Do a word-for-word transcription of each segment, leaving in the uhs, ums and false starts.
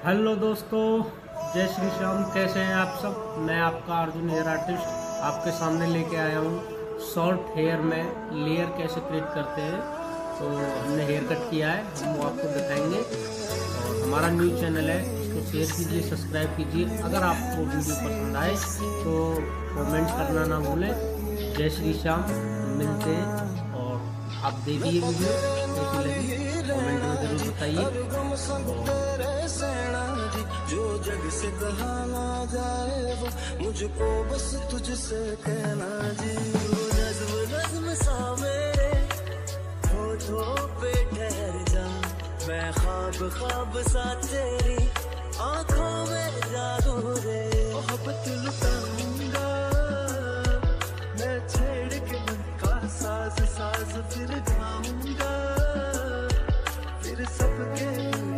Hello दोस्तों, जय श्री श्याम। कैसे हैं आप सब? मैं आपका अर्जुन हेयर आर्टिस्ट आपके सामने लेके आया हूँ शॉर्ट हेयर में लेयर कैसे क्रिएट करते हैं। तो हमने हेयर कट किया है, हम वो आपको दिखाएंगे। और हमारा न्यू चैनल है, इसको शेयर कीजिए, सब्सक्राइब कीजिए। अगर आपको वीडियो पसंद आए तो कमेंट करना ना भूलें। जय श्री श्याम, मिलते हैं। और आप देखिए वीडियो कैसी लगी, कमेंट में जरूर बताइए। जो जग से कहा ना जाए वो मुझको बस तुझसे कहना जी। नज़्म नज़्म सा मेरे होठों पे ठहर जा, मैं ख्वाब ख्वाब सा तेरी आंखों में जागो रे। मोहब्बत लुटाऊंगा मैं छेड़ के मन का साज साज, फिर गाऊंगा फिर सबके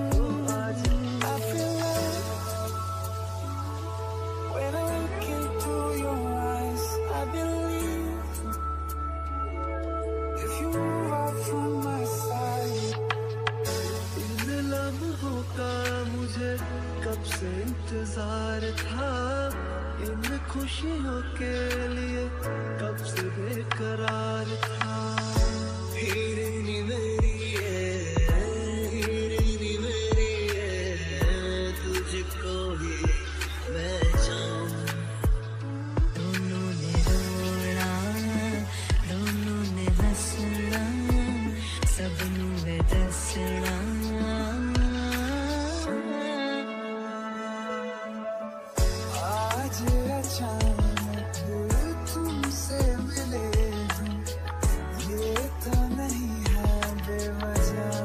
कब से इंतजार था, इन खुशियों के लिए कब से बेकरार था। हीरे नी मेरी है, हीरे नी मेरी है, तुझको ही मैं चाहूं। दोनों ने रोना, दोनों ने हंसना, सबनों ने दसना। अचानक तुमसे मिले हूँ, ये तो नहीं है बेवजह।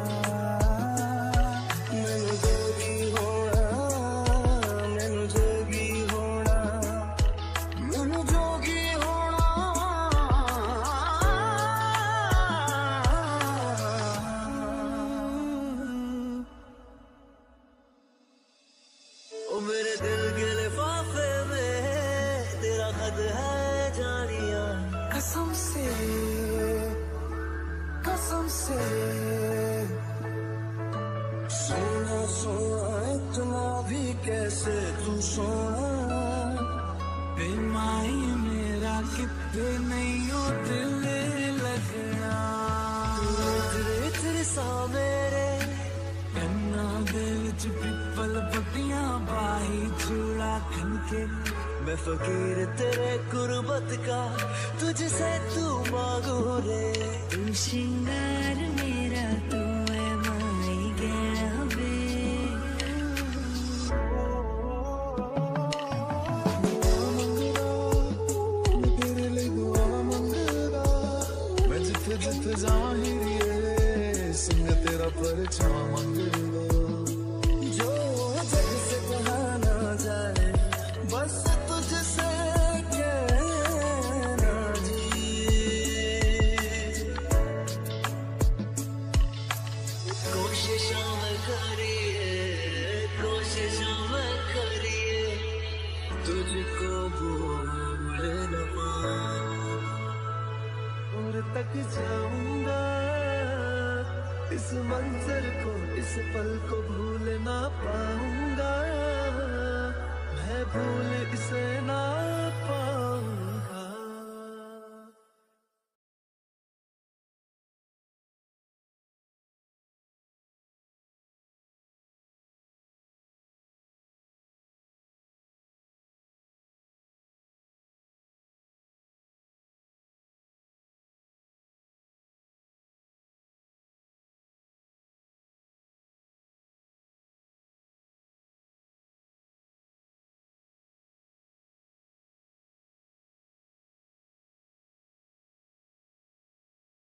मैनू जोगी होना, मैनू जोगी होना, मैनू जोगी होना। ओ मेरे दिल के लिफाफे में तेरा खत है जानिया। कसम से कसम से सोना सोना इतना भी कैसे तू सोना। बेमाई मेरा कितने नहीं हो दिल लगना। तेरे तेरे सा मेरे कन्ना दे विच पिपल पत्तियां बाही चूड़ा खनके। मैं फकीर तेरे गुरबत का तुझसे तू मांगू रे। तू श्रृंगार मेरा तू है माई गया बे। तेरे लिए दुआ मंगदा, मैं जिथे जिथे जावां हीरिए संग तेरा परछावां मंगदा। जो जग से कहा ना जाए बस तुझसे कहना जी। कोशिशों में करिए, कोशिशों में करिए, तुझको भूल न पाऊं। और तक जाऊंगा इस मंजर को, इस पल को भूल ना पाऊंगा। मैं भूल इसे ना पाऊं।